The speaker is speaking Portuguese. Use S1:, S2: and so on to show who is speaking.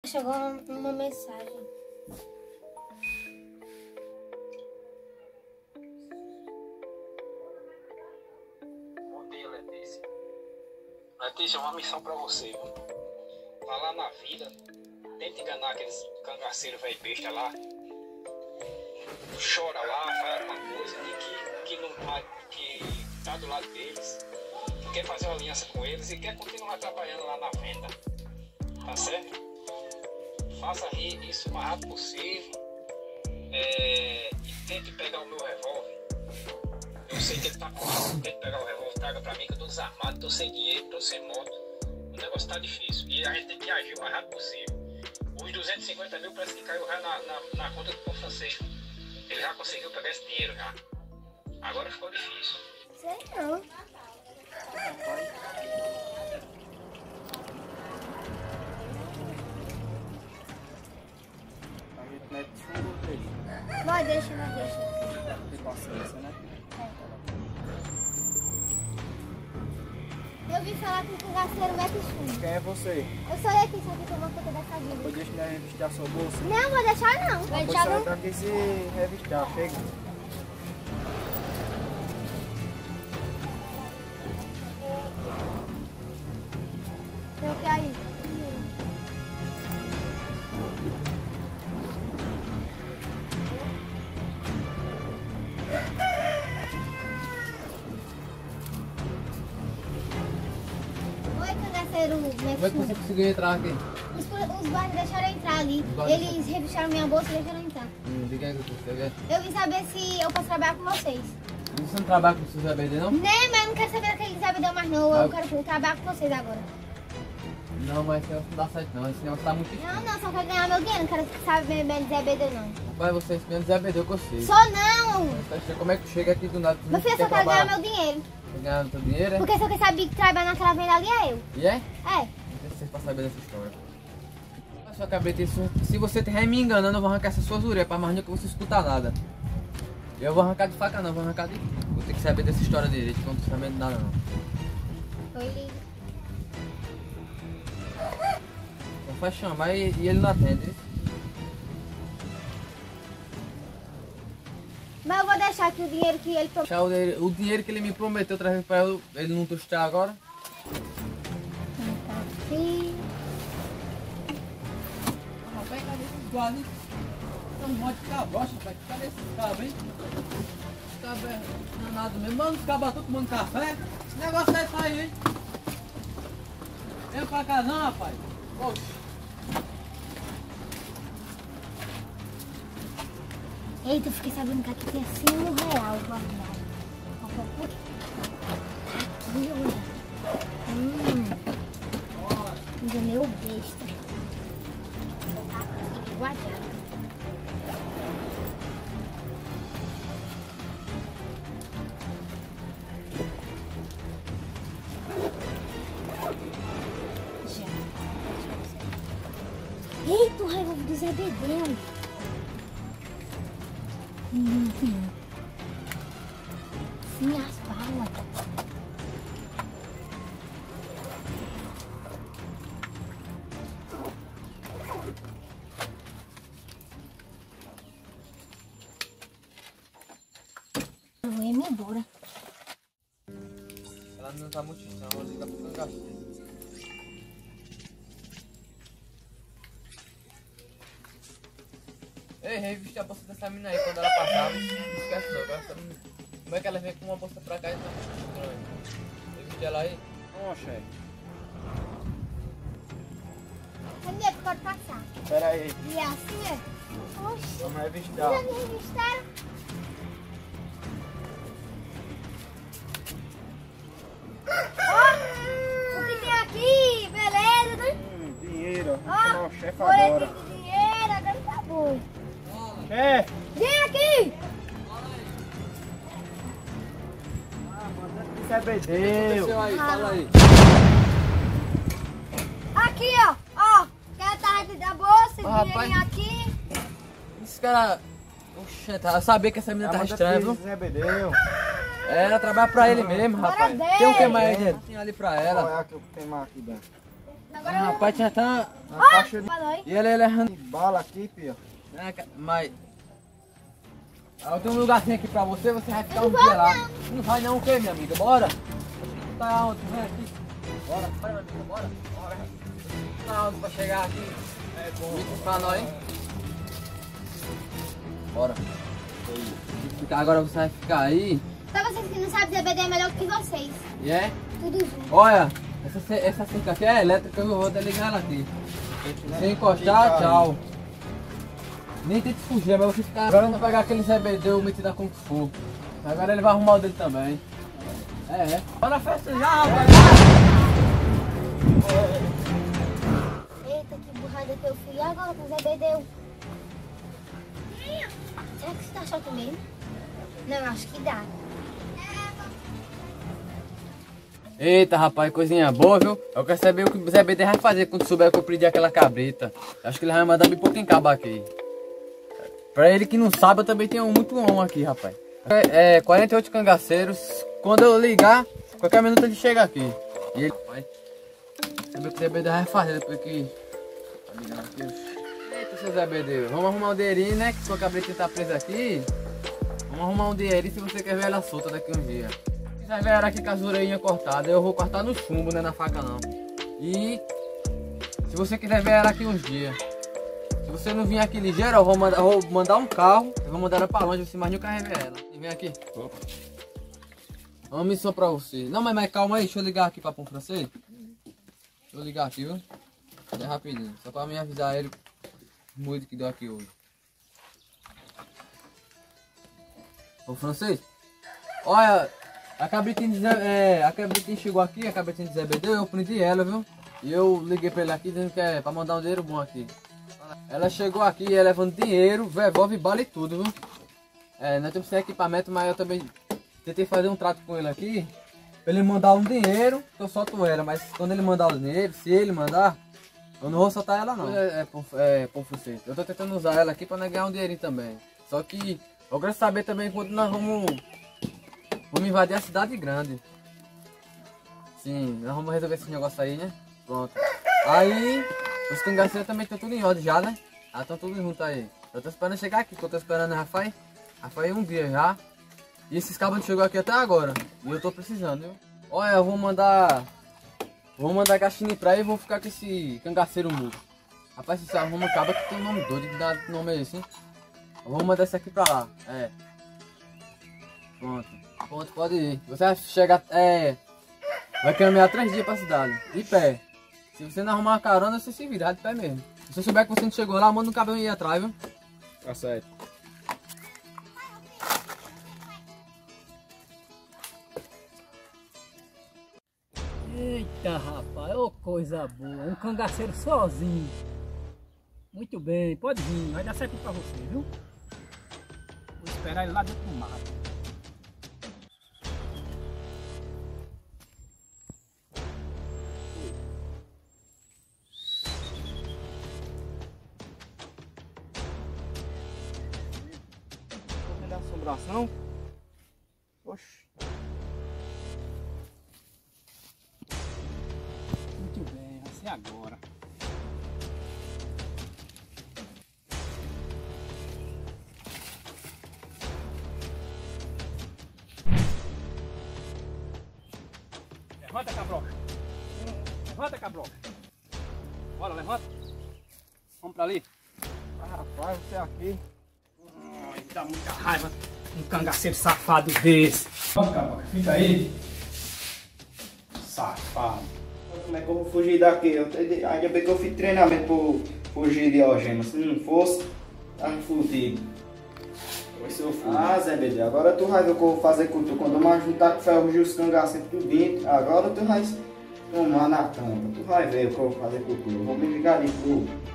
S1: Chegou uma mensagem.
S2: Bom dia, Letícia. Letícia, uma missão pra você, viu? Vá lá na vida, tenta enganar aqueles cangaceiros velho besta lá. Chora lá, fala alguma coisa que não que tá do lado deles, que quer fazer uma aliança com eles e quer continuar trabalhando lá na venda. Tá certo? Faça isso o mais rápido possível. E tente pegar o meu revólver. Eu sei que ele tá com arma. Tente pegar o revólver, traga pra mim que eu tô desarmado, tô sem dinheiro, tô sem moto. O negócio tá difícil. E a gente tem que agir o mais rápido possível. Os 250 mil parece que caiu já na conta do povo francês. Ele já conseguiu pegar esse dinheiro já. Agora ficou difícil.
S1: Sei não.
S3: A gente mete chumbo dele.
S1: Vai, deixa.
S3: Tem paciência, né?
S1: Eu vim falar com o cangaceiro mete chumbo.
S3: Quem é você?
S1: Eu sou Letícia aqui tomando conta dessa vida.
S3: Depois deixa eu revistar sua bolsa.
S1: Não, vou deixar não. Vai
S3: Depois
S1: deixar
S3: sai
S1: não.
S3: daqui se revistar, pega.
S1: Tem o que aí? Oi, cangaceiro
S4: Como é
S1: mete
S4: que você
S1: chumbo.
S4: conseguiu entrar aqui?
S1: Os guardas deixaram eu entrar ali.
S4: guardas
S1: Eles revistaram minha bolsa e deixaram eu entrar.
S4: Diga aí o que você quer.
S1: Eu vim saber se eu posso trabalhar com vocês.
S4: Você não trabalha com o seu ZBD, não?
S1: Né, mas eu não quero saber daquele Zé Bedeu mais não. Eu quero trabalhar com vocês agora.
S4: Não, mas esse negócio não dá certo não. Esse negócio tá muito difícil.
S1: Não, só quero ganhar meu dinheiro. Não quero saber bem de Zé Bedeu não.
S4: Vai você ensinando ZBD que eu sei.
S1: Sou não!
S4: Como é que tu chega aqui do nada? Tu
S1: Meu
S4: não
S1: filho, eu
S4: quer
S1: só quero ganhar
S4: trabalhar?
S1: meu dinheiro.
S4: Quer ganhar o teu dinheiro, é?
S1: Porque só quem sabe que trabalhar naquela venda ali é eu.
S4: E é?
S1: É.
S4: Não sei se vocês pra saber dessa história. Na sua cabeça, se você estiver me enganando, eu vou arrancar essas suas orelhas pra mais nunca você escutar nada. Eu vou arrancar de faca não, vou arrancar de... Vou ter que saber dessa história direito, que eu não tô sabendo de nada não.
S1: Oi.
S4: Então faz chamar e ele não atende.
S1: Mas eu vou deixar aqui o dinheiro que ele
S4: Deixar o dinheiro que ele me prometeu trazer pra ele não tostar agora.
S1: Sim.
S4: Rapaz, cadê esses guardas? Tem um monte de cabrocha, rapaz. Cadê esses cabos, hein? Os cabos é danado mesmo. Mano, os cabos estão tomando café. Esse negócio aí tá aí, hein? Vem pra cá não, rapaz. Oxe.
S1: Eita, eu fiquei sabendo que aqui tem R$100 guardado. Aqui, olha. Enganei o besta. Guardado. Eita, o revólver do Zé Bedeu. Sim, as balas. Eu vou ir embora.
S4: Ela não tá muito distante, eu vou ligar pro cangaceiro. Ei, reviste a bolsa dessa mina aí quando ela passava. Não esquece não, essa mina. Como é que ela vem com uma bolsa pra cá e tá muito estranho? Reviste ela aí.
S3: Ó, chefe.
S1: Cadê? Pode passar.
S3: Pera aí.
S1: E assim é? Oxi.
S3: Vamos revistar.
S1: Já me revistaram? Ó, o que tem aqui? Beleza, né?
S3: Dinheiro. Vou
S1: Ó,
S3: chamar o chefe
S1: boletim
S3: agora.
S1: de dinheiro, agora tá bom.
S3: Chefe!
S1: Vem aqui!
S3: Zebedeu.
S4: Desceu aí, fala aí.
S1: Aqui, ó. Ó, quer tarde da bolsa,
S4: rapaz.
S1: dinheirinho aqui.
S4: Esse cara... Oxe, eu sabia que essa menina tava estranha, viu?
S3: Zebedeu.
S4: Ela trabalha pra ele mesmo, rapaz.
S1: Bora ver.
S4: Tem o que mais dentro? Tem ali pra ela.
S3: Olha aqui o que tem mais aqui dentro.
S1: Agora
S4: Rapaz, tinha até uma...
S3: Na faixa de
S1: falou, hein?
S4: E ele errando.
S3: bala aqui, pia.
S4: Mas... Eu tenho um lugarzinho aqui pra você, você vai ficar
S1: Eu
S4: um
S1: não
S4: dia
S1: vou,
S4: lá.
S1: não.
S4: Não vai não o quê, minha amiga? Bora! Tá onde? Vem aqui. Bora, vai, minha amiga, bora. Bora. Tá onde pra chegar aqui? É bom. Pra nós, hein? Bora. Agora você vai ficar aí.
S1: Pra vocês que não sabem, ZBD é melhor que vocês.
S4: E é?
S1: Tudo junto.
S4: Olha, essa cerca aqui é elétrica, eu vou desligar ela aqui. Se encostar, tchau. Nem tente fugir, mas você ficar agora vai pegar aquele ZBD metido a Kung Fu. Agora ele vai arrumar o dele também. É. Bora na festa já, rapaz.
S1: Eita, que burrada que eu fui. E agora com o ZBD? Será que você tá choque mesmo? Não, acho que dá.
S4: Eita, rapaz, coisinha boa, viu? Eu quero saber o que o ZBD vai fazer quando souber que eu perdi aquela cabrita. Acho que ele vai mandar bem pouquinho cabo aqui. Pra ele que não sabe, eu também tenho muito on aqui, rapaz. 48 cangaceiros. Quando eu ligar, qualquer minuto ele chega aqui. E ele, rapaz, saber o que o ZBD vai fazer depois que... Tá ligando aqui. Eita, seu ZBD, vamos arrumar um dinheirinho, né? Que sua cabritinha tá presa aqui. Vamos arrumar um dinheirinho se você quer ver ela solta daqui uns dias. Se você ver ela aqui com as orelhinhas cortadas, eu vou cortar no chumbo, não é na faca não. E se você quiser ver ela aqui uns dias. Se você não vir aqui ligeiro, eu vou mandar um carro. Eu vou mandar ela pra longe, você imagina o carro ver ela. E vem aqui. Opa. Uma missão pra você. Não, mas calma aí, deixa eu ligar aqui pra pôr francês. Deixa eu ligar aqui, viu? É rapidinho, só pra me avisar ele muito que deu aqui hoje. Ô francês, olha, a cabritinha chegou aqui, a cabritinha de ZBD, eu prendi ela, viu? E eu liguei pra ele aqui dizendo que é pra mandar um dinheiro bom aqui. Ela chegou aqui, levando dinheiro, envolve bala e tudo, viu? Nós temos sem equipamento, mas eu também tentei fazer um trato com ele aqui. Pra ele mandar um dinheiro, que eu solto ela. Mas quando ele mandar o dinheiro, se ele mandar, eu não vou soltar ela não. Eu tô tentando usar ela aqui pra nós ganhar um dinheirinho também. Só que eu quero saber também quando nós vamos invadir a cidade grande. Sim, nós vamos resolver esse negócio aí, né? Pronto. Aí, os cangaceiros também estão tudo em ordem já, né? Ah, estão tudo junto aí. Eu tô esperando chegar aqui, que eu tô esperando a Rafael. Rafael um dia já. E esses cabos não chegou aqui até agora. E eu tô precisando, viu? Olha, eu vou mandar gatinho pra aí e vou ficar com esse cangaceiro mudo. Rapaz, você arruma um cabo que tem um nome doido, que dá nome aí, assim. Eu vou mandar esse aqui pra lá. Pronto, pode ir. Você vai chegar, vai caminhar 3 dias pra cidade, de pé. Se você não arrumar uma carona, você se virar de pé mesmo. Se você souber que você não chegou lá, manda um cabelo aí atrás, viu?
S3: Tá certo.
S5: Eita, rapaz, ô coisa boa, um cangaceiro sozinho. Muito bem, pode vir, vai dar certo pra você, viu? Vou esperar ele lá dentro do mato.
S3: Tô vendo a assombração? Oxi.
S5: Muito bem, vai ser agora. Levanta, cabroca. Levanta, cabroca. Bora, levanta. Vamos pra ali.
S3: Ah, rapaz, você aqui.
S5: Ai, dá muita raiva um cangaceiro safado desse. Vamos, cabroca, fica aí. Safado.
S3: Como é que eu vou fugir daqui? Ainda bem que eu fiz treinamento por fugir de algema. Se não fosse, tava fudido. Ah, ZBD, agora tu vai ver o que eu vou fazer com tu. Quando eu me juntar com o ferro os cangaceiros tudinho, agora tu vai tomar na tampa. Tu vai ver o que eu vou fazer com tu. Eu vou me ligar de tu.